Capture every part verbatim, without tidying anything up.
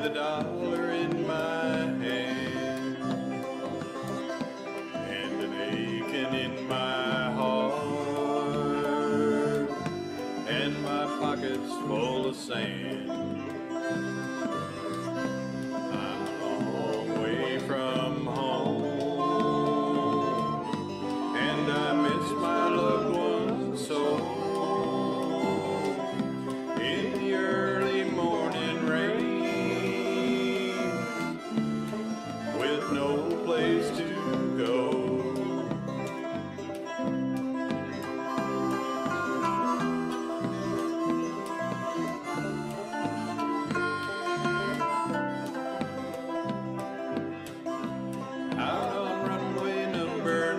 with a dollar in my hand and an aching in my heart and my pockets full of sand. I'm a long way from home and I miss my loved ones so. In the early morning rain, with no place to go. Out on runway number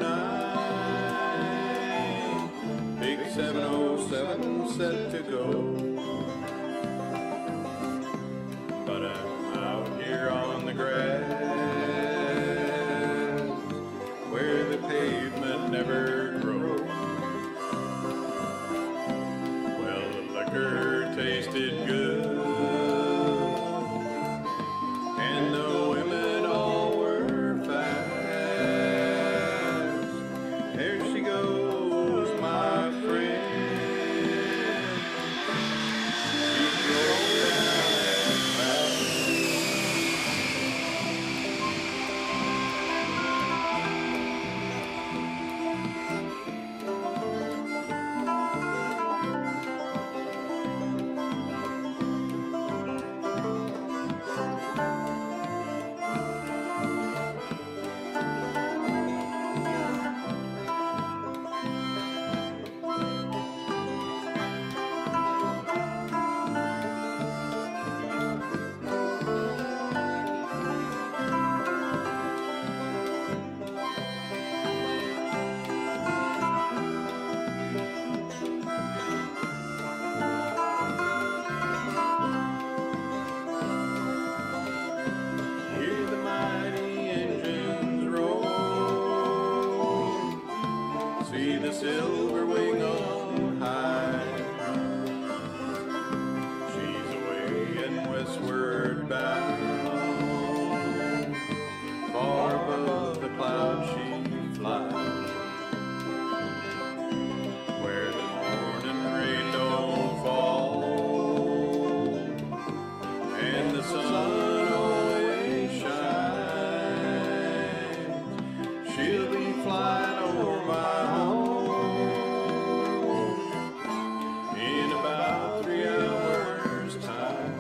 nine, big seven oh seven set to go. But I'm out here on the grass where the pavement never grows. Well, the liquor tasted good and the women all were fast. There she goes, my friend. She drove down that mountain. Hear the mighty engines roar. See the silver wing on high. She's away and westward bound. Far above the clouds she flies, where the morning rain don't fall and the sun always shines. She'll be flying over my home in about three hours time.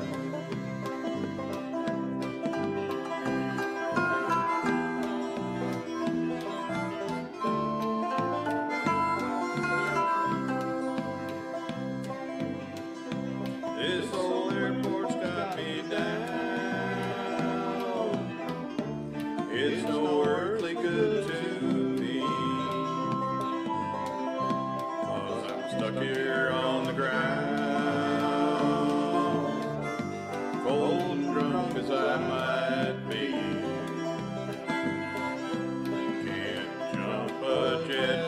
This old airport's got me down. It's no earthly good to me, 'cause I'm stuck here on the ground, cold and drunk as I might be. Can't jump a jet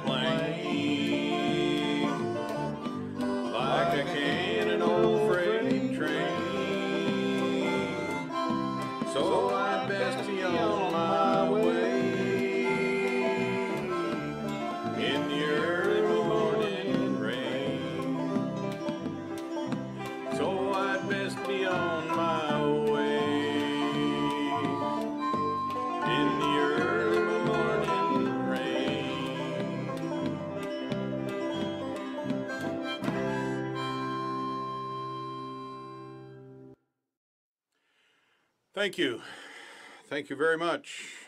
plane like I can an old freight train, so I'd best be on my way in the early morning rain. So I'd best be on my way in the early morning rain. Thank you. Thank you very much.